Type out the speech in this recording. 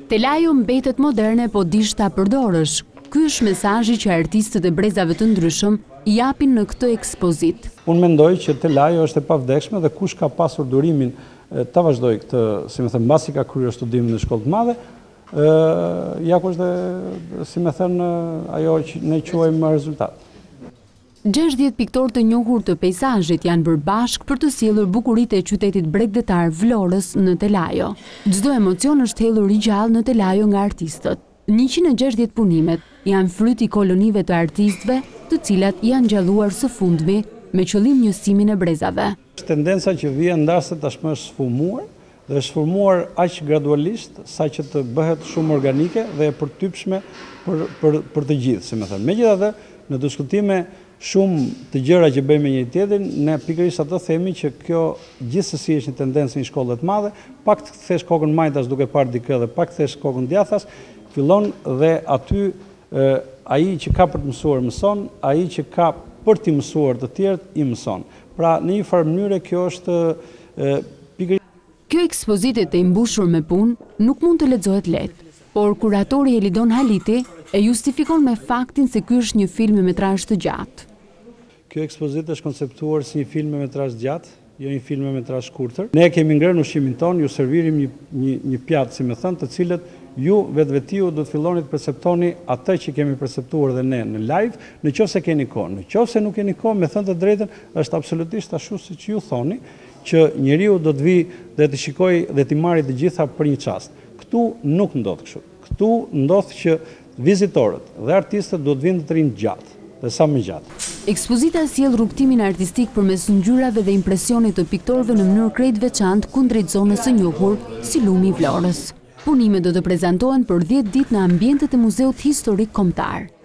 Telaio mbetet moderne, po dish ta përdorësh. Ky është mesazhi që artistët e brezave të ndryshëm i japin në këtë ekspozit. Unë mendoj që Telaio është e pavdekshme dhe kush ka pasur durimin ta vazhdoj këtë, si më thënë, mbasi ka kryer studimin në shkollë të madhe, ja ku është, si më thënë, ajo që ne quajmë rezultat. 60 piktorë të njohur të peizazhit janë bërë bashkë për të sjellur bukuritë e qytetit bregdetar Vlorës në Telaio. Çdo emocion është hellur rigjallë në Telaio nga artistët. 160 punimet janë fryt i kolonive të artistëve, të cilat janë ngjalluar së fundmi me qëllim njësimin e brezave. Tendenca që vjen ndarse tashmë është sfumuar dhe është sfumuar aq gradualisht sa që të bëhet shumë organike dhe e përtypshme për të gjithë, si më thënë. Megjithatë, në diskutime shumë të gjëra që bëjmë me njëri tjetrin, ne pikërisht atë themi që kjo gjithsesi është një tendencë në shkollë të madhe, pak të kthesh kokën majtas duke parë dikë dhe pak të kthesh kokën djathtas, fillon dhe aty ai që ka për të mësuar mëson, ai që ka për të mësuar të tjerët i mëson. Pra në një farë mënyrë kjo është Kjo ekspozitë të imbushur me punë nuk mund të lexohet lehtë, por kuratori Elidon Haliti e justifikon me faktin se ky është një film me metrazh të gjatë. Kjo ekspozitë është konceptuar si një film me metrazh gjatë, jo një film me metrazh shkurtër. Ne kemi ngrënë ushqimin ton, ju servirim një pjatë, si më thënë, të cilët ju vetvetiu do të filloni të perceptoni atë që kemi perceptuar dhe ne në live, nëse keni kohë. Nëse nuk keni kohë, me thënë të drejtën, është absolutisht ashtu siç ju thoni, që njeriu do të vi dhe të shikojë dhe të marrë të gjitha për një çast. Këtu nuk ndodh kështu. Këtu ndodh që vizitorët dhe artistët do të vinë të rinë gjatë dhe sa më gjatë. Ekspozita sjell rrugtimin artistik përmes ngjyrave dhe impresionit të piktorëve në mënyrë krejt veçantë kundrejt zonës së njohur si lumi i Vlorës. Punimet do të prezantohen për 10 ditë në ambientet e Muzeut Historik Kombëtar.